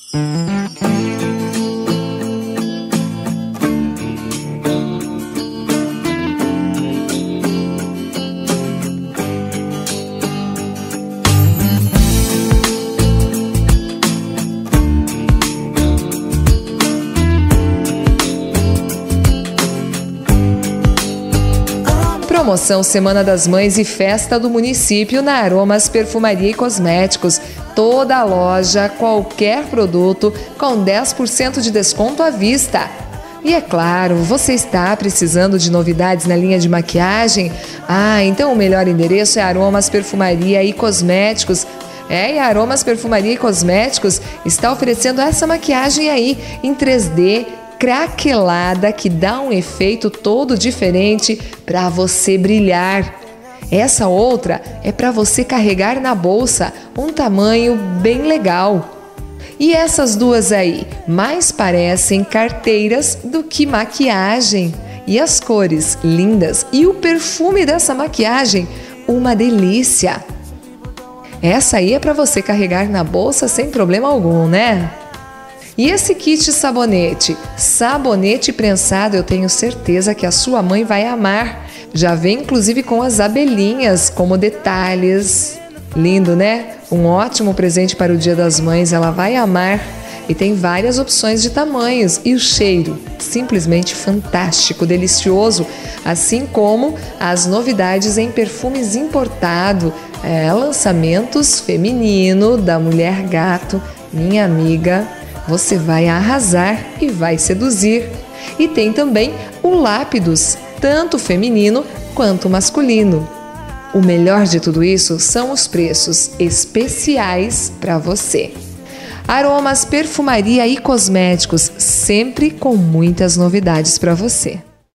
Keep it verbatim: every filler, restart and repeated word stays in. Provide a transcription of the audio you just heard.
Promoção Semana das Mães e Festa do Município na Aromas Perfumaria e Cosméticos. Toda a loja, qualquer produto com dez por cento de desconto à vista. E é claro, você está precisando de novidades na linha de maquiagem? Ah, então o melhor endereço é Aromas Perfumaria e Cosméticos. É, e a Aromas Perfumaria e Cosméticos está oferecendo essa maquiagem aí em três D, craquelada, que dá um efeito todo diferente para você brilhar. Essa outra é para você carregar na bolsa, um tamanho bem legal. E essas duas aí mais parecem carteiras do que maquiagem. E as cores lindas e o perfume dessa maquiagem, uma delícia. Essa aí é para você carregar na bolsa sem problema algum, né? E esse kit sabonete, sabonete prensado, eu tenho certeza que a sua mãe vai amar. Já vem inclusive com as abelhinhas como detalhes. Lindo, né? Um ótimo presente para o Dia das Mães, ela vai amar. E tem várias opções de tamanhos. E o cheiro, simplesmente fantástico, delicioso. Assim como as novidades em perfumes importado, é, lançamentos feminino da Mulher Gato, minha amiga. Você vai arrasar e vai seduzir. E tem também o Lápidos, tanto feminino quanto masculino. O melhor de tudo isso são os preços especiais para você. Aromas Perfumaria e Cosméticos, sempre com muitas novidades para você.